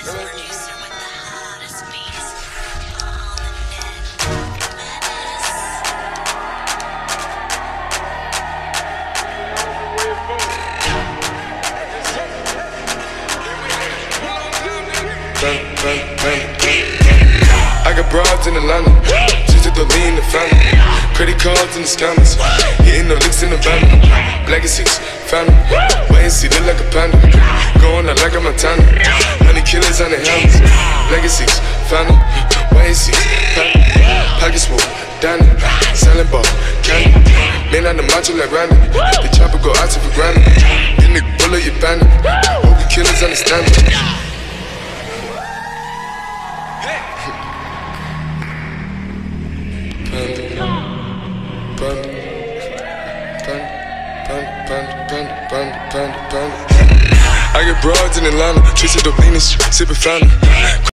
I got broads in Atlanta, just to lean the family. Credit cards and the scammers, hitting the licks in the van. Legacies, family, wait and see, look like a panda. Going out like a Montana, honey killers on the helmets. Legacies, family, wait and see, family. Pockets full, Danny, selling ball, candy. Man on the macho like Randy, the chopper go out to for granted. Then the bullet you bandit, hope the killers understand it. I get broads in Atlanta, twisted up Venus, sipping fountain.